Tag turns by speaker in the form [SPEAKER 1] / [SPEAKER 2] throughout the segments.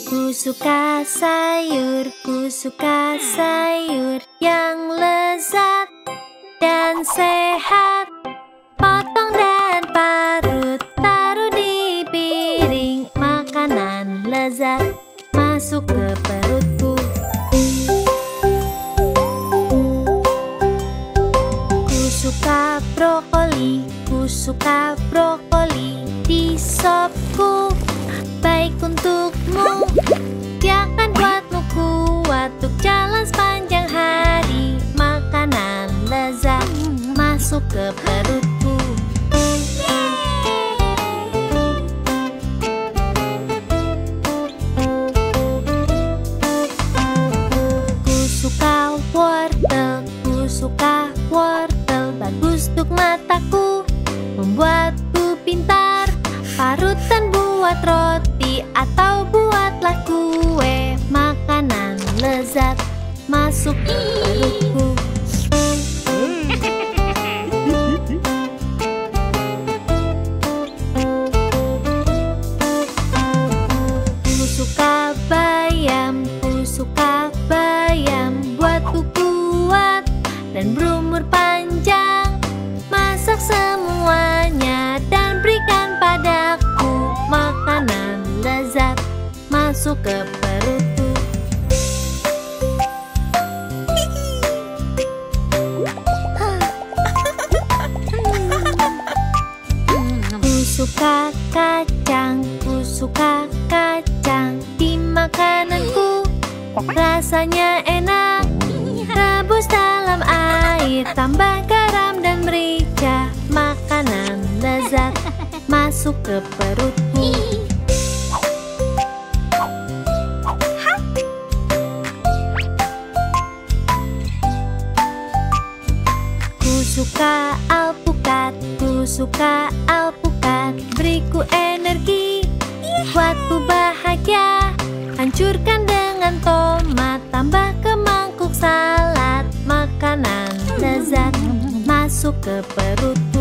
[SPEAKER 1] Ku suka sayur yang lezat dan sehat. Potong dan parut, taruh di piring. Makanan lezat masuk ke perutku. Ku suka brokoli di sopku. Baik untukmu, dia akan buatmu kuat untuk jalan sepanjang hari. Makanan lezat masuk ke perutku. Ku suka wortel, bagus untuk mataku, membuatku pintar. Parutan buat roti atau buatlah kue. Makanan lezat masuk ke perutku. Ku suka bayam, buatku kuat dan berumur panjang. Masak semuanya dan berikan padaku. Makanan lezat masuk ke perutku. Ku suka kacang di makananku. Rasanya enak, rebus dalam air, tambah garam dan merica. Makanan lezat masuk ke perutku. Ku suka alpukat, beriku energi, buatku bahagia. Hancurkan dengan tomat, tambah ke mangkuk salad. Makanan lezat masuk ke perutku.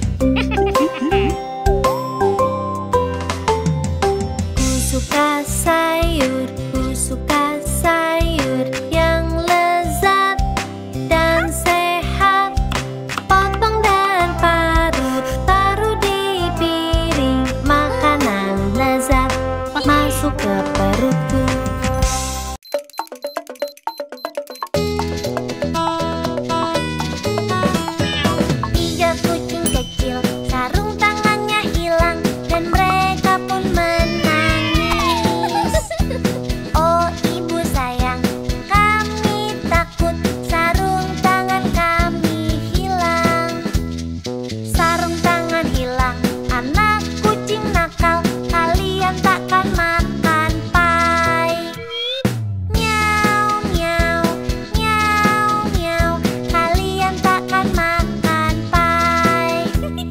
[SPEAKER 1] Ku suka sayur yang lezat dan sehat. Potong dan parut, taruh di piring. Makanan lezat masuk ke perutku. Tiga kucing kecil, sarung tangannya hilang dan mereka pun menangis. Oh ibu sayang, kami takut sarung tangan kami hilang. Sarung tangan hilang, anak kucing nakal, kalian takkan makan pai. Miau, miau, miau, miau, kalian takkan makan pai.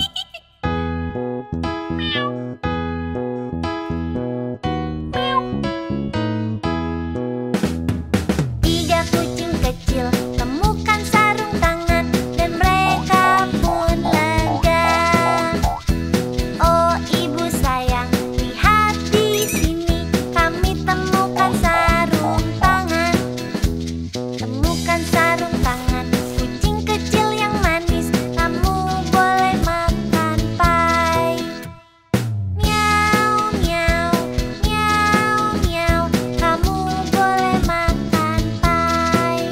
[SPEAKER 1] Tiga kucing kecil temukan sarung tangan dan mereka pun lega. Oh ibu sayang, lihat di sini kami temukan sarung tangan. Temukan sarung tangan, kucing kecil yang manis, kamu boleh makan pai. Miau, miau, miau, miau, kamu boleh makan pai.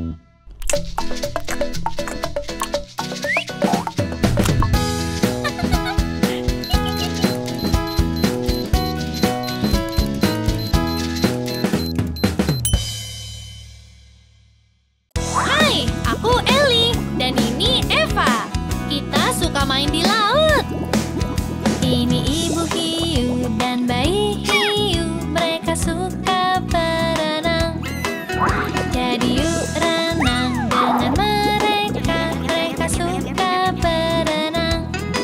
[SPEAKER 1] Hai, aku Ellie dan ini Eva. Kita suka main di laut. Ini ibu hiu dan bayi hiu, mereka suka berenang. Jadi yuk renang dengan mereka, mereka suka berenang.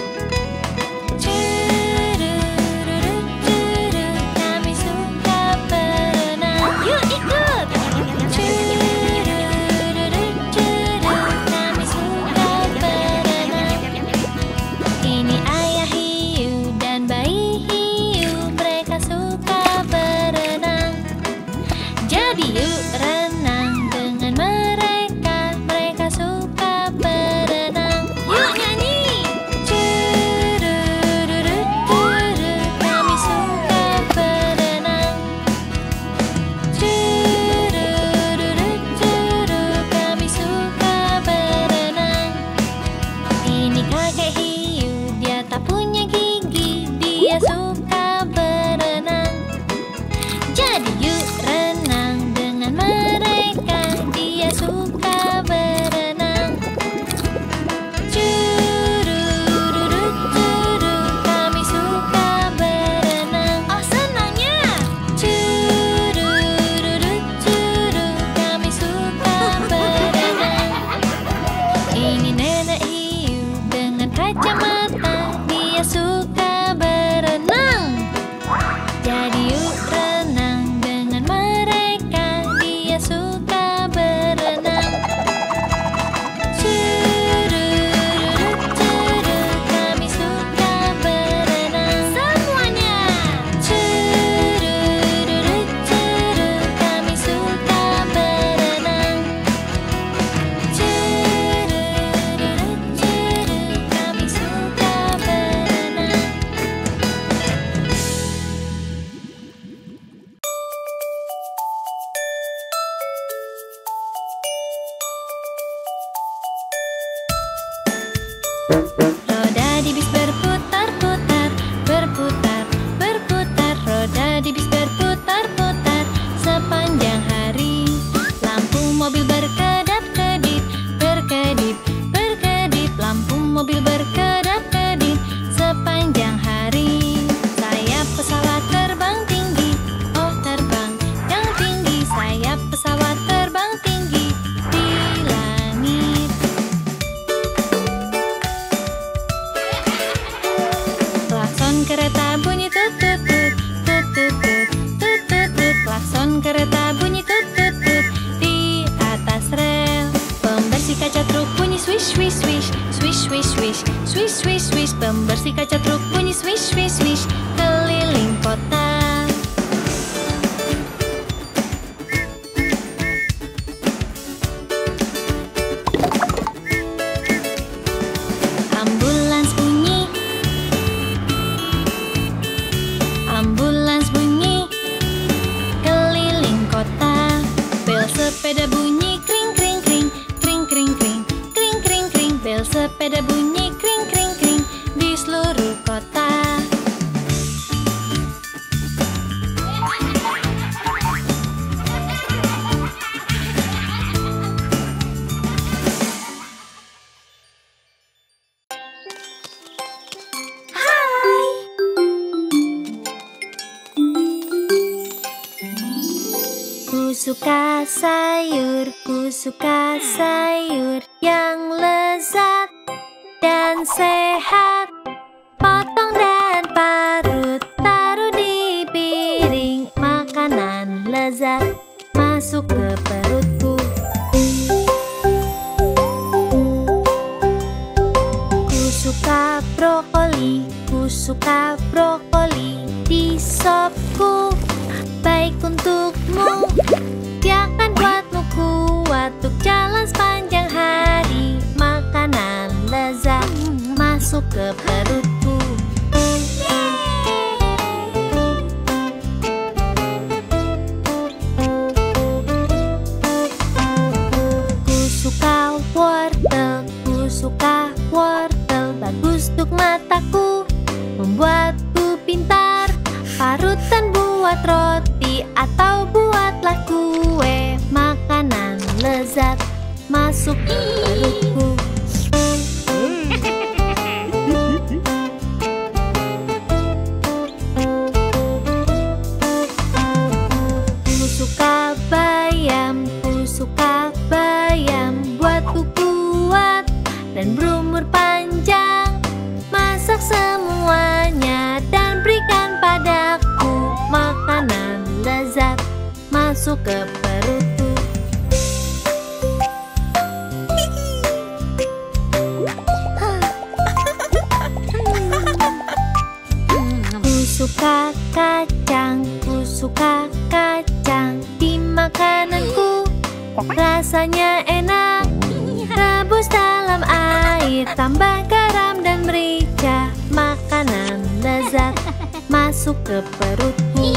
[SPEAKER 1] Curururu, cururu, kami suka berenang. Yuk ikut. Curururu, cururu, kami suka berenang. Ini ayah hiu dan bayi hiu, mereka suka berenang. pembersih kaca truk bunyi swish, swish, swish keliling kota. Ambulans bunyi, ambulans bunyi keliling kota. Bel sepeda bunyi kring, kring, kring, kring, kring, kring, kring, kring, kring. Bel sepeda bunyi kring, kring, kring di seluruh kota. Ku suka sayur yang lezat dan sehat. Potong dan parut, taruh di piring. Makanan lezat masuk ke perutku. Ku suka brokoli di sopku. Baik untukmu, dia akan buatmu kuat untuk jalan sepanjang hari. Makanan lezat masuk ke perutku. Ku suka wortel, bagus untuk mataku, membuatku pintar. Parutan buat roti atau buatlah kue. Makanan lezat masuk ke perutku. Ku suka bayam, buatku kuat dan berumur panjang. Masak semuanya dan berikan padaku. Makanan lezat masuk ke perutku. Ku suka kacang di makananku. Rasanya enak, rebus dalam air, tambah garam dan merica. Makanan lezat masuk ke perutku.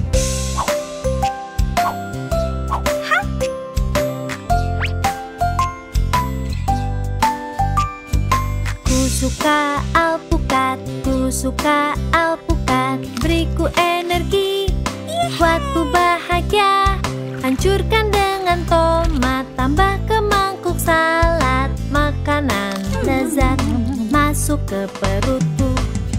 [SPEAKER 1] Ku suka alpukat, beriku energi, buatku bahagia. Hancurkan dengan tomat, tambah ke mangkuk salad. Makanan lezat masuk ke perutku.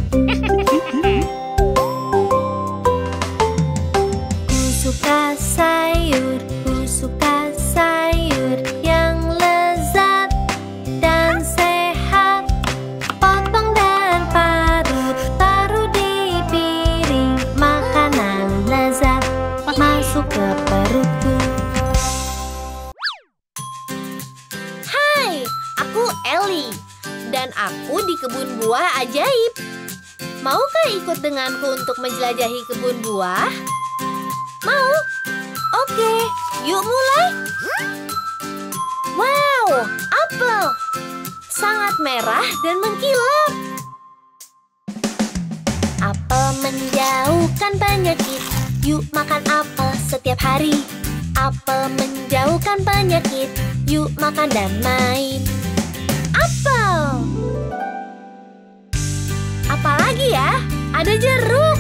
[SPEAKER 1] Ku suka sayur yang lezat dan sehat. Potong dan parut, taruh di piring. Makanan lezat masuk ke perutku.
[SPEAKER 2] Hai, aku Ellie dan aku di kebun buah ajaib. Maukah ikut denganku untuk menjelajahi kebun buah? Mau? Oke, yuk mulai. Wow, apel! Sangat merah dan mengkilap. Apel menjauhkan penyakit. Yuk makan apel setiap hari. Apel menjauhkan penyakit. Yuk makan dan main. Apel! Apalagi ya? Ada jeruk.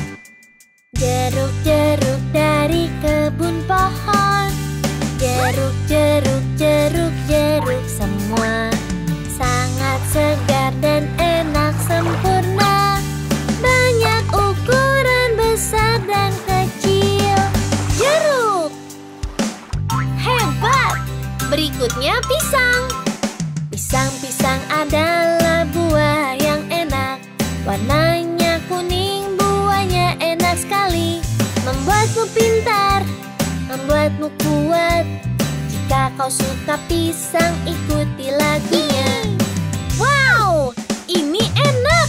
[SPEAKER 2] Jeruk-jeruk dari kebun pohon. Jeruk, jeruk, jeruk, jeruk semua. Sangat segar dan enak sempurna. Banyak ukuran besar dan kecil. Jeruk! Hebat! Berikutnya pisang. Pisang-pisang adalah buah yang enak. Warnanya kuning, buahnya enak sekali. Membuatmu pintar, membuatmu kuat. Jika kau suka pisang, ikuti lagunya. Wow, ini enak!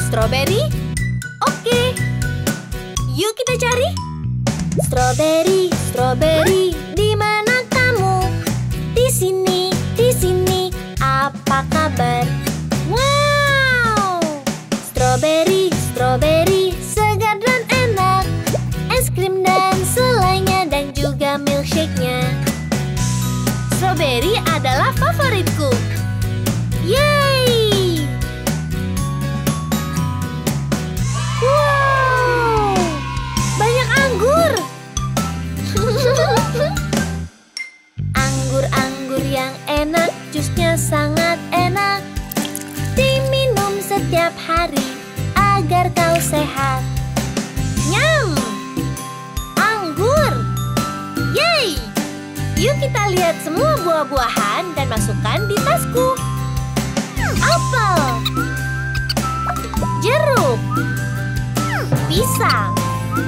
[SPEAKER 2] Strawberry? Oke. Yuk kita cari. Strawberry, strawberry, di mana kamu? Di sini, apa kabar? Wow! Strawberry, strawberry, segar dan enak. Es krim dan selainya dan juga milkshake-nya. Strawberry adalah favoritku. Yeay! Wow! Banyak anggur. Anggur-anggur yang enak, jusnya sangat enak. Diminum setiap hari agar kau sehat. Nyam! Anggur! Yeay! Yuk kita lihat semua buah-buahan dan masukkan di tasku. Apel, jeruk, pisang,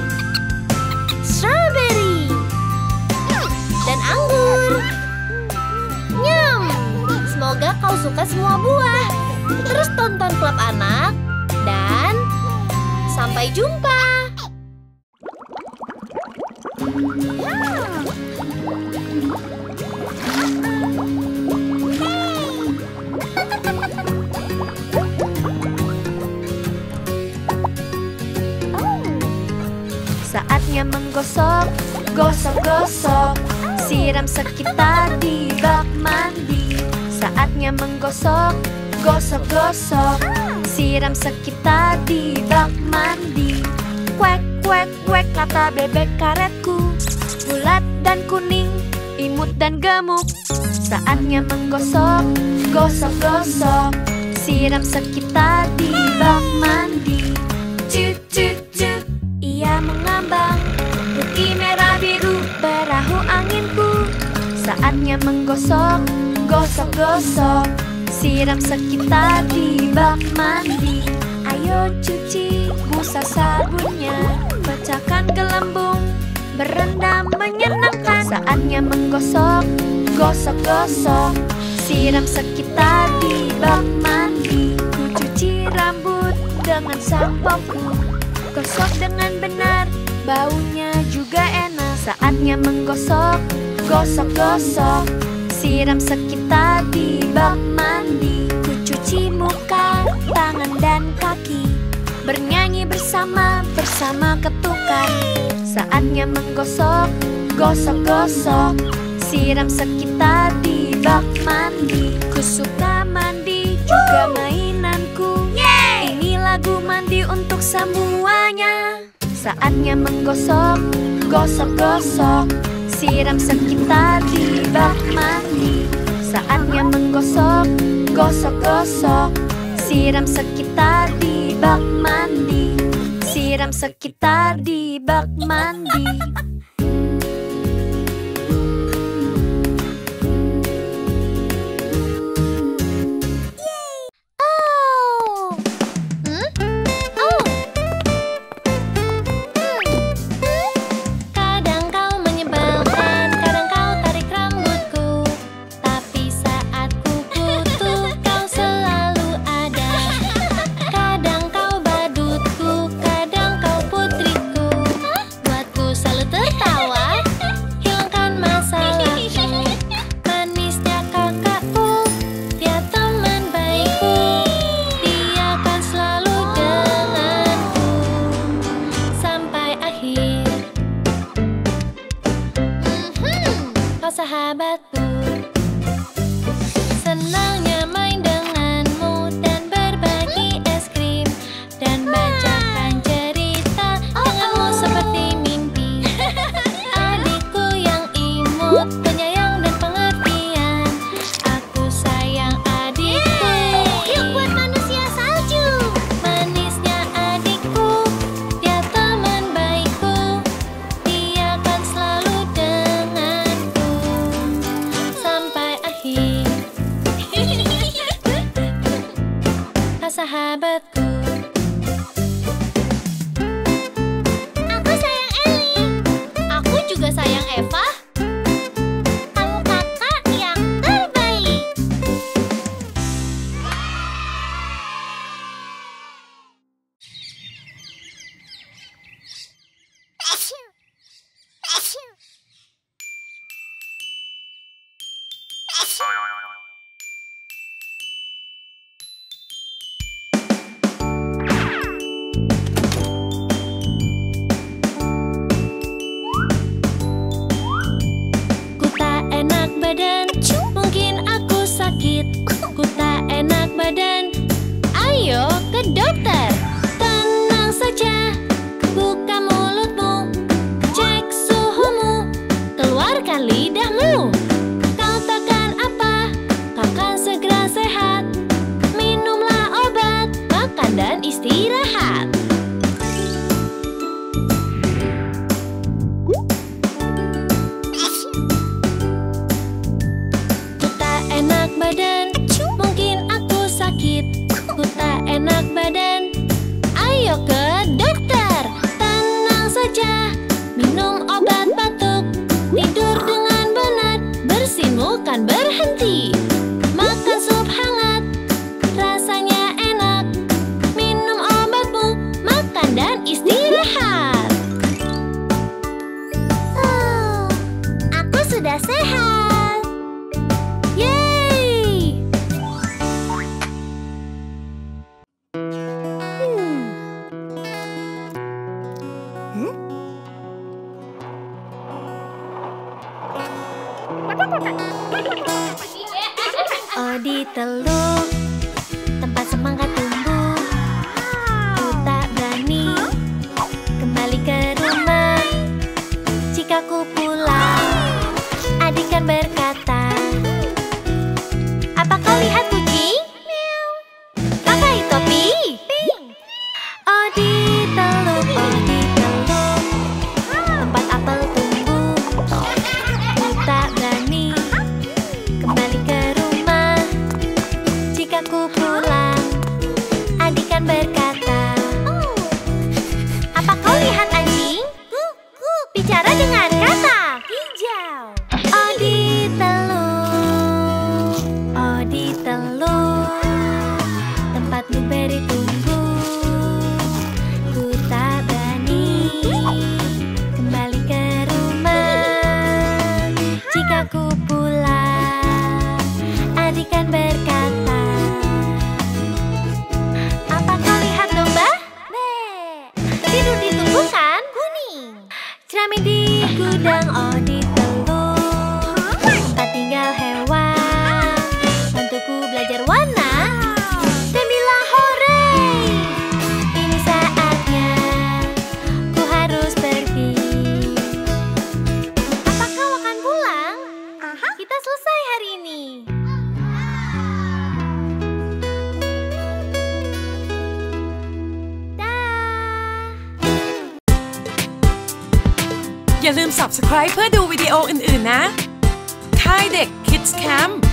[SPEAKER 2] strawberry, dan anggur. Nyam! Semoga kau suka semua buah. Terus tonton Klub Anak dan sampai jumpa.
[SPEAKER 3] Saatnya menggosok, gosok-gosok, siram sekitar di bak mandi. Saatnya menggosok, gosok-gosok, siram sekitar di bak mandi. Kuek, kuek, kuek, kata bebek karetku. Bulat dan kuning, imut dan gemuk. Saatnya menggosok, gosok-gosok, siram sekitar di bak mandi. Cuk, cuk, cuk, ia mengambang. Putih, merah, biru, perahu anginku. Saatnya menggosok, gosok-gosok, siram sekitar di bak mandi. Ayo cuci busa sabunnya, pecahkan gelembung, berendam menyenangkan. Saatnya menggosok, gosok-gosok, siram sekitar di bak mandi. Ku cuci rambut dengan sampoku, gosok dengan benar, baunya juga enak. Saatnya menggosok, gosok-gosok, siram sekitar di bak mandi. Ku cuci muka, tangan dan kaki, bernyanyi bersama ketukan. Saatnya menggosok, gosok-gosok, siram sekitar di bak mandi. Ku suka mandi, juga mainanku. Ini lagu mandi untuk semuanya. Saatnya menggosok, gosok-gosok, siram sekitar di bak mandi. Saatnya menggosok, gosok-gosok, siram sekitar di bak mandi. Siram sekitar di bak mandi.
[SPEAKER 1] Kadang kau menyebalkan, kadang kau tarik rambutku, tapi saat ku butuh kau selalu ada. Kadang kau badutku, kadang kau putriku, buatku selalu Odi teluk, tempat semangat tumbuh. Ku tak berani kembali ke rumah. Jika ku pulang, adik kan berkata, apa kau lihat kucing? Pakai topi. Odi teluk, tempat apel tumbuh. Ku tak berani kembali ke rumah. Jika ku pulang, adik kan berkata, apa kau lihat anjing? Bicara dengan kata hijau. Odi teluk, tempat blueberry tumbuh. Ku tak berani kembali ke rumah. Jika ku pulang, adik kan berkata, apa kau lihat domba? Tidur di tumbukan kuning. Cermin di gudang Odi teluk, tempat tinggal hewan. Bantuku belajar warna dan bilang hore. Ini saatnya ku harus pergi. Apa kau akan pulang? Kita selesai hari ini. Dah.
[SPEAKER 4] อย่าลืม Subscribe เพื่อดูวิดีโออื่นๆนะ ค่ายเด็ก Kids Camp